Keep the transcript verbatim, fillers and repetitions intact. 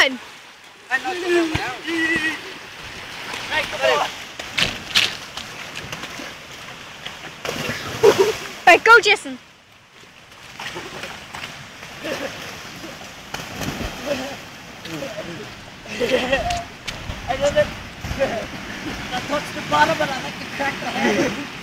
on! I'm not going down. Right, come on. Right, go, Jason. I did it. I touched the bottom and I like to crack the head.